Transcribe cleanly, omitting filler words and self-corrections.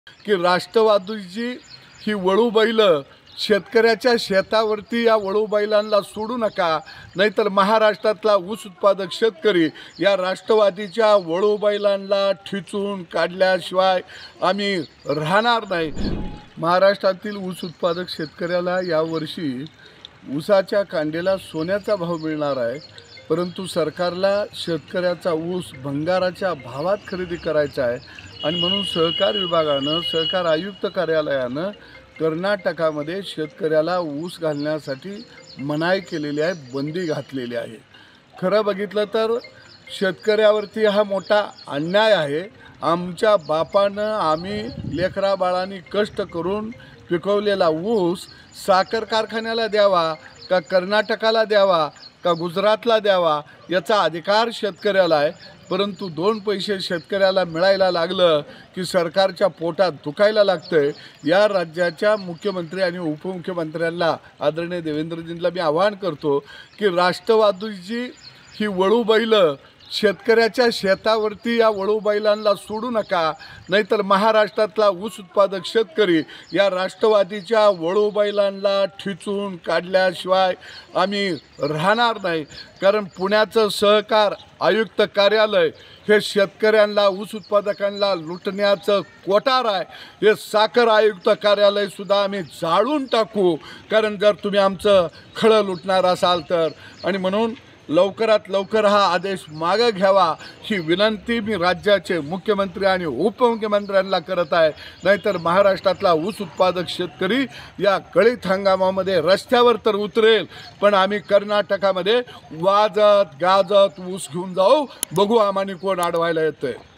की राष्ट्रवादीची ही वळू बैल शेतकऱ्याच्या शेतावरती या वळू बैलांना सोडू नका, नाहीतर महाराष्ट्रातला ऊस उत्पादक शेतकरी या राष्ट्रवादीच्या वळू बैलांना ठिचून काढल्याशिवाय आम्ही राहणार नाही। महाराष्ट्रातील ऊस उत्पादक शेतकऱ्याला यावर्षी ऊसाच्या कांड्याला सोन्याचा भाव मिळणार आहे, परंतु सरकारला शेतकऱ्याचा ऊस भंगाराच्या भावात खरेदी करायचा आहे आणि म्हणून सहकार विभागानं, सहकार आयुक्त कार्यालयानं कर्नाटकामध्ये शेतकऱ्याला ऊस घालण्यासाठी मनाई केलेली आहे, बंदी घातलेली आहे। खरं बघितलं तर शेतकऱ्यावरती हा मोठा अन्याय आहे। आमच्या बापानं आम्ही लेकरा बाळांनी कष्ट करून पिकवलेला ऊस साखर कारखान्याला द्यावा का कर्नाटकाला द्यावा का गुजरातला द्यावा याचा अधिकार शेतकऱ्याला आहे, परंतु दोन पैसे शेतकऱ्याला मिळायला लागलं की सरकारच्या पोटात दुखायला लागतंय। या राज्याच्या मुख्यमंत्री आणि उपमुख्यमंत्र्यांना आदरणीय देवेंद्रजींना मी आवाहन करतो की राष्ट्रवादीची ही वळू बैल शेतकऱ्याच्या शेतावरती या वळू बैलांना सोडू नका, नाहीतर महाराष्ट्रातला ऊस उत्पादक शेतकरी या राष्ट्रवादीच्या वळू बैलांना ठिचून काढल्याशिवाय आम्ही राहणार नाही। कारण पुण्याचं सहकार आयुक्त कार्यालय हे शेतकऱ्यांना, ऊस उत्पादकांना लुटण्याचं कोठार आहे। हे साखर आयुक्त कार्यालयसुद्धा आम्ही जाळून टाकू, कारण जर तुम्ही आमचं खळं लुटणार असाल तर। आणि म्हणून लवकरात लवकर हा आदेश मागे घ्यावा ही विनंती मी राज्याचे मुख्यमंत्री आणि उपमुख्यमंत्र्यांना करत आहे, नाहीतर महाराष्ट्रातला ऊस उत्पादक शेतकरी या गळीत हंगामामध्ये रस्त्यावर तर उतरेल, पण आम्ही कर्नाटकामध्ये वाजत गाजत ऊस घेऊन जाऊ, बघू आम्हाला कोण अडवायला येतंय।